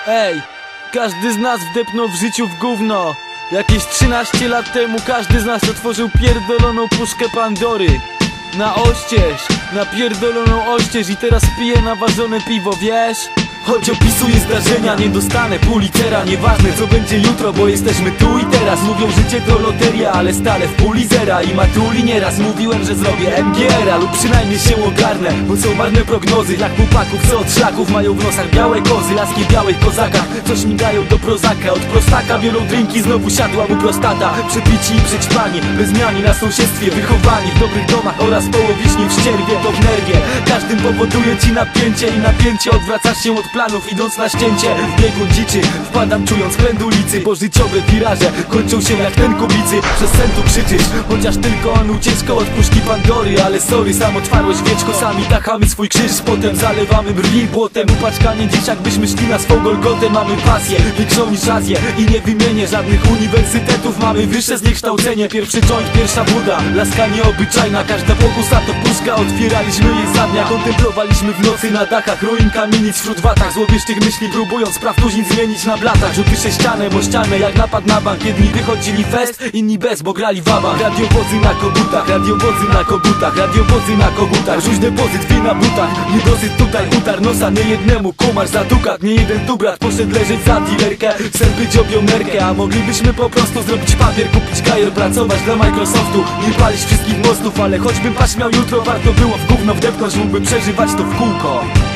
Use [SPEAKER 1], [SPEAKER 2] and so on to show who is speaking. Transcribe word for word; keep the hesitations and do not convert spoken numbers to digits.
[SPEAKER 1] Ej, każdy z nas wdepnął w życiu w gówno. Jakieś trzynaście lat temu każdy z nas otworzył pierdoloną puszkę Pandory. Na oścież, na pierdoloną oścież i teraz piję naważone piwo, wiesz? Choć opisuję zdarzenia, nie dostanę pół litera. Nieważne co będzie jutro, bo jesteśmy tu i teraz. Mówią życie to loteria, ale stale w puli zera. I matuli nieraz mówiłem, że zrobię M G R-a lub przynajmniej się ogarnę, bo są marne prognozy. Jak chłopaków, co od szlaków mają w nosach białe kozy. Laski w białych kozakach, co śmigają do prozaka. Od prostaka biorą drinki, znowu siadła mu prostata. Przepici i przećpani, bezmiani na sąsiedztwie. Wychowani w dobrych domach oraz połowicznie w ścierwie. To w nerwie, każdym powoduje ci napięcie. I napięcie odwracasz się od planów, idąc na ścięcie. W biegun dziczy wpadam, czując chęd ulicy, bo życiowe wiraże kończą się jak ten kubicy. Przez sen tu krzyczysz, chociaż tylko on ucieczką od puszki Pandory. Ale sorry, sam otwarłeś wieczko, sami tachamy swój krzyż. Potem zalewamy brwi błotem, upaczkanie dziś jakbyśmy szli na swą Golgotę. Mamy pasję, większą niż Azję i nie wymienię żadnych uniwersytetów. Mamy wyższe zniekształcenie, pierwszy joint, pierwsza buda. Laska nieobyczajna, każda pokusa to puszka. Otwieraliśmy je za dnia, kontemplowaliśmy w nocy na dachach ruin kamienic wśród watach złowieszczych myśli, próbując spraw tuzin zmienić na blatach. Rzuty sześciane, bo ścianę jak napad na bank. Jedni wychodzili fest, inni bez, bo grali wabank. Radiowozy na kogutach, radiowozy na kogutach, radiowozy na kogutach. Rzuć depozyt, wi na butach, niedosyt tutaj utar nosa. Nie jednemu kumarz za dukat, nie jeden tu brat poszedł leżeć za dealerkę. Sen być obiomerkę, a moglibyśmy po prostu zrobić papier, kupić gajer, pracować dla Microsoftu. Nie palić wszystkich mostów, ale choćbym paść miał jutro, warto było w gówno wdepnąć. Mógłby przeżywać to w kółko.